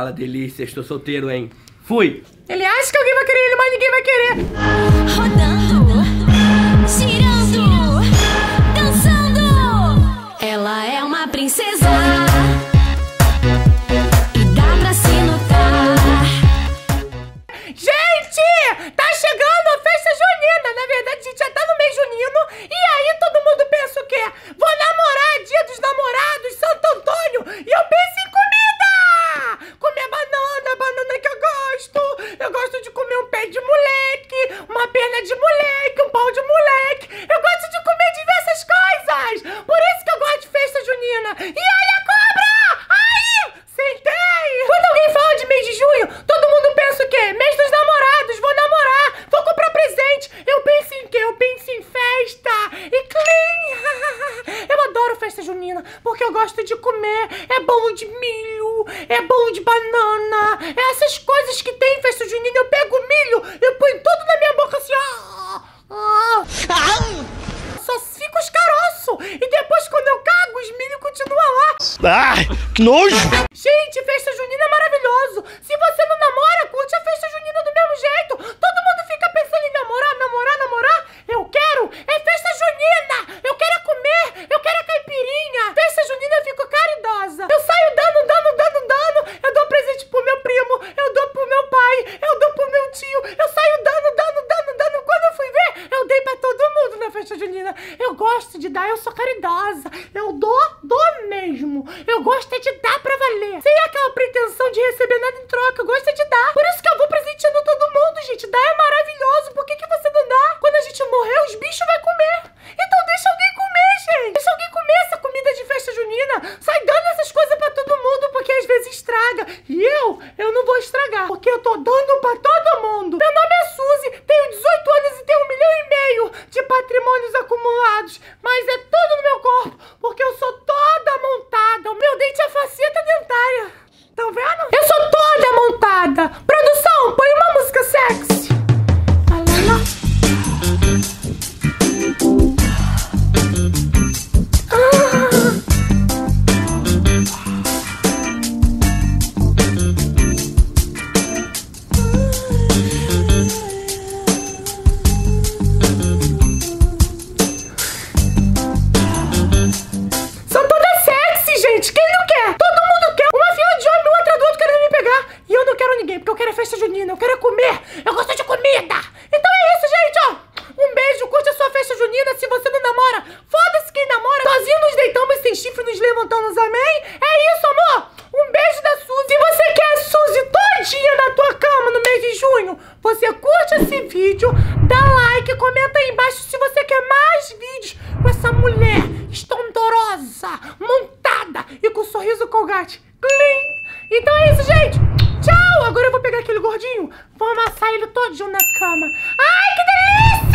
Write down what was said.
Fala, delícia, estou solteiro, hein? Fui! Ele acha que alguém vai querer ele, mas ninguém vai querer. Rodando, girando, dançando. Ela é uma princesa e dá pra se notar. Gente, tá chegando a festa junina. Na verdade, a gente já tá no mês junino. E aí todo mundo pensa o quê? Vou namorar, dia dos namorados, Santo Antônio. E eu penso em comida. Comer banana que eu gosto. Eu gosto de comer um pé de moleque, uma perna de moleque, um pau de moleque. Eu gosto de comer diversas coisas. Por isso que eu gosto de festa junina. E aí a cobra? Aí, sentei. Quando alguém fala de mês de junho, todo mundo pensa o quê? Mês dos namorados, vou namorar, vou comprar presente. Eu penso em quê? Eu penso em festa e clean. Eu adoro festa junina, porque eu gosto de comer. É bolo de milho, é bolo de banana, é essas coisas que tem em festa junina. Eu pego o milho, eu ponho tudo na minha boca assim, só fica os caroços. E depois quando eu cago, os milho continuam lá. Ah, que nojo! Gente, festa junina é maravilhoso. Se você não namora, curte a festa junina do mesmo jeito. Todo mundo fica pensando em namorar. Eu quero é festa junina. Eu quero é comer, eu quero é caipirinha. Festa junina eu fico caridosa. Eu saio dando. Eu dou presente pro meu primo, eu dou pro meu pai, eu dou pro meu tio. Eu saio dando. Quando eu fui ver, eu dei pra todo mundo na festa junina. Eu gosto de dar, eu sou caridosa. Eu dou mesmo. Eu gosto é de dar pra valer. Sem aquela pretensão de receber nada em troca. Eu gosto é de dar. Por isso que eu vou presenteando todo mundo, gente. Dar é maravilhoso. Por que você não dá? Quando a gente morrer, os bichos vão comer. Então deixa alguém comer, gente. Deixa alguém comer essa comida de festa junina. Sai dando essas coisas pra todo mundo, porque às vezes estraga. E eu não vou estragar, porque eu tô dando pra todo mundo. Meu nome é Suzy, tenho 18 anos e tenho 1,5 milhão de patrimônios acumulados. Mas é tudo no meu corpo, porque eu sou toda montada. O meu dente é faceta dentária. Tão vendo? Eu sou toda montada. Produção, põe uma música sexy. São todas sexy, gente. Quem não quer? Todo mundo quer. Uma fila de homem, um atrás do outro querendo me pegar. E eu não quero ninguém, porque eu quero a festa junina. Eu quero comer. Eu gosto de comida. Então é isso, gente, ó. Um beijo, curte a sua festa junina. Se você não namora, foda-se quem namora. Sozinho nos deitamos, sem chifre nos levantamos, amém? É isso, amor. Um beijo da Suzy. Se você quer a Suzy todinha na tua cama no mês de junho, você curte esse vídeo, dá like, comenta aí embaixo se você quer mais vídeos com essa mulher estondorosa, montada e com sorriso Colgate. Clean. Então é isso, gente. Tchau. Agora eu vou pegar aquele gordinho, vou amassar ele todinho na cama. Ai, que delícia!